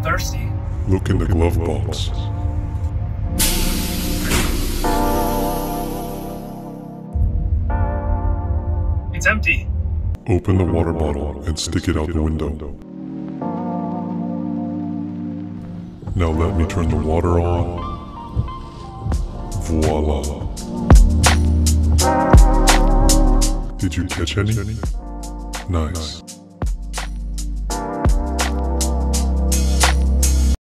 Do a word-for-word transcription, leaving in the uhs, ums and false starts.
thirsty. Look in the glove box. It's empty. Open the water bottle and stick it out the window. Now let me turn the water on. Voila. Did you catch any? Nice.